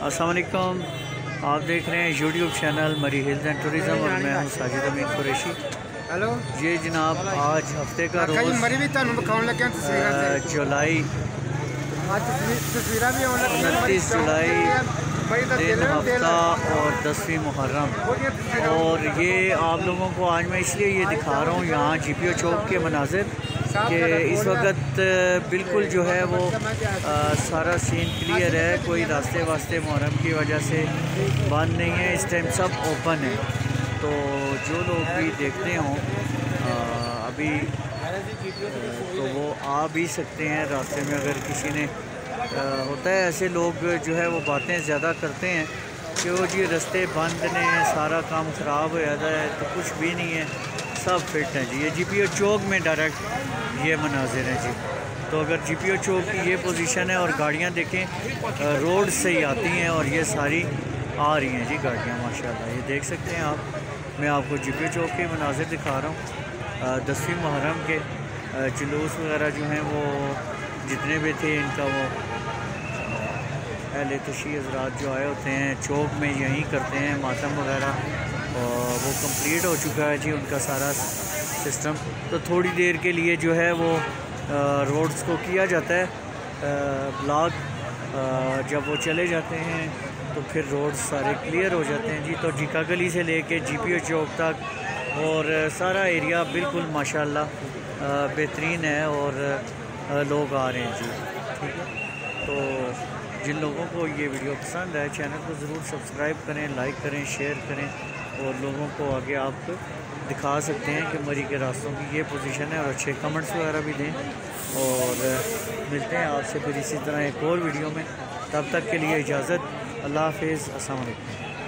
अस्सलाम वालेकुम। आप देख रहे हैं YouTube channel Murree hills and tourism और मैं हूं साजिद अमीन कुरैशी। हेलो ये जनाब आज हफ्ते का रोज़ जुलाई 29 जुलाई दिन हफ्ता और 10वीं मुहर्रम। और ये आप लोगों को आज मैं इसलिए ये दिखा रहा हूँ यहाँ GPO चौक के मनाजिर कि इस वक्त बिल्कुल जो है वो सारा सीन क्लियर है, कोई रास्ते वास्ते मुहर्रम की वजह से बंद नहीं है, इस टाइम सब ओपन है। तो जो लोग भी देखते हों अभी तो वो आ भी सकते हैं रास्ते में। अगर किसी ने होता है ऐसे लोग जो है वो बातें ज़्यादा करते हैं कि वो जी रास्ते बंद ने सारा काम ख़राब हो जाता है, तो कुछ भी नहीं है, सब फिट हैं जी। ये GPO चौक में डायरेक्ट ये मनाजिर हैं जी। तो अगर GPO चौक की ये पोजीशन है और गाड़ियाँ देखें रोड से ही आती हैं और ये सारी आ रही हैं जी गाड़ियाँ माशाल्लाह। ये देख सकते हैं आप, मैं आपको GPO चौक के मनाजिर दिखा रहा हूँ। 10वीं मुहर्रम के जुलूस वगैरह जो हैं वो जितने भी थे इनका वो अहले तशी हज़रात जो आए होते हैं चौक में यहीं करते हैं मातम वगैरह, और वो कंप्लीट हो चुका है जी उनका सारा सिस्टम। तो थोड़ी देर के लिए जो है वो रोड्स को किया जाता है ब्लॉक, जब वो चले जाते हैं तो फिर रोड सारे क्लियर हो जाते हैं जी। तो जीका गली से लेके GPO चौक तक और सारा एरिया बिल्कुल माशाल्लाह बेहतरीन है और लोग आ रहे हैं जी। ठीक है, तो जिन लोगों को ये वीडियो पसंद है चैनल को ज़रूर सब्सक्राइब करें, लाइक करें, शेयर करें और लोगों को आगे आप दिखा सकते हैं कि मरी के रास्तों की ये पोजीशन है। और अच्छे कमेंट्स वगैरह भी दें और मिलते हैं आपसे फिर इसी तरह एक और वीडियो में। तब तक के लिए इजाज़त, अल्लाह हाफ़िज़, अस्सलाम वालेकुम।